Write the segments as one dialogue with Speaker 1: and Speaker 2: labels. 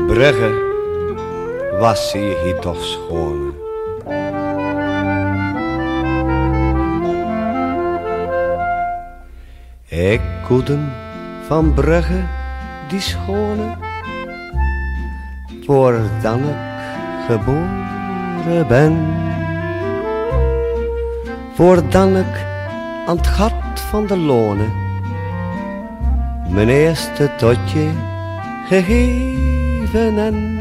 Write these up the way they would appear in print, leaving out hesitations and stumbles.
Speaker 1: Brugge was hier toch schoon. Ik koeden van Brugge die schone, voordat ik geboren ben, voordat ik aan het gat van de Lone mijn eerste totje gegeven en.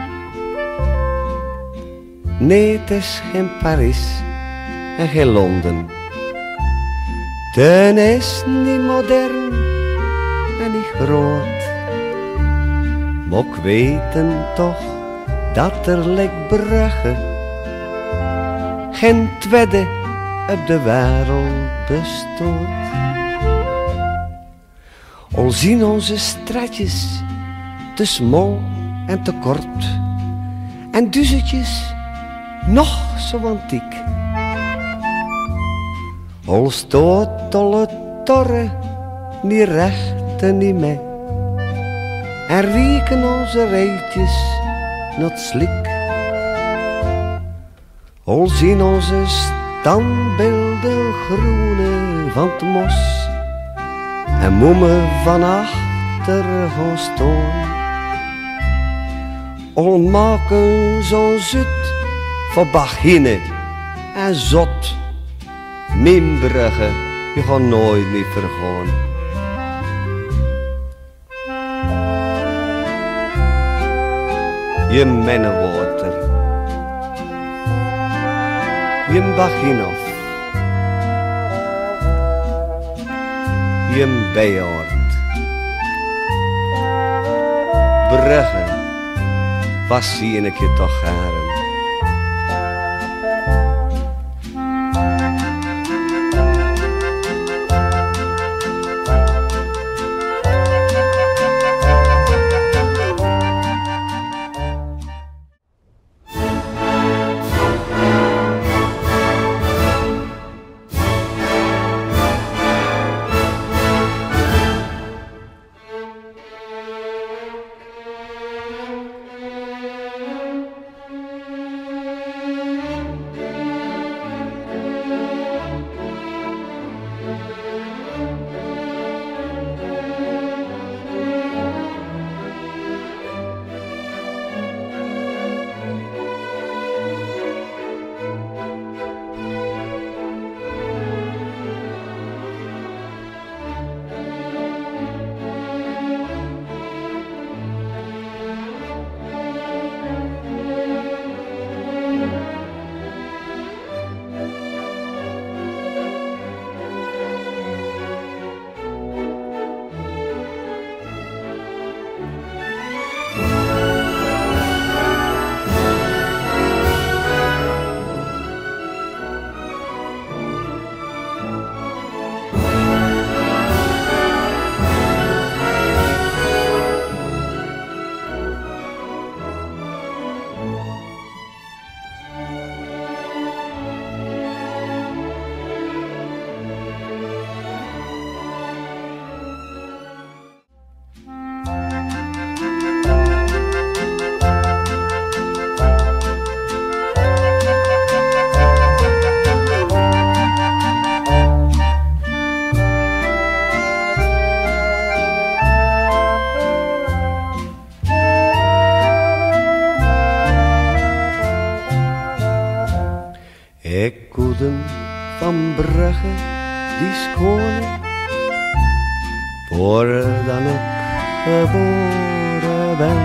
Speaker 1: Nee, het is geen Parijs en geen Londen. Het is niet modern en niet groot. Maar ik weet toch dat er lijkt Brugge geen tweede op de wereld bestaat. Al zien onze straatjes te smal en te kort en duzetjes nog zo antiek. Al staat alle torren niet recht en niet mee en rieken onze rijtjes not slik. Al zien onze standbeelden groene van het mos en moemen van achter gaan staan. Al maken zo'n zut voor bagine en zot. Mijn Brugge, je gaat nooit meer vergaan. Je Mennewater, je Baginhof, je Bejaard. Brugge, was zie ik je toch garen. Ik koeden van Brugge die schone, voordat ik geboren ben,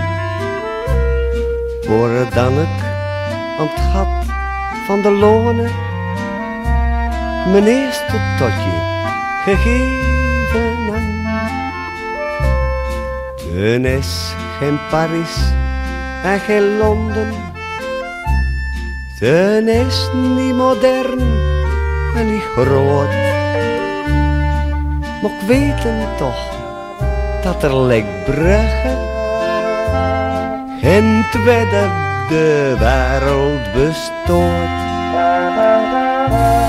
Speaker 1: voordat ik aan het gat van de Lone mijn eerste totje gegeven heb. Toen is geen Parijs en geen Londen. Het is niet modern en niet groot, maar ik weet toch dat er lijkt Brugge geen tweede op de wereld bestaat.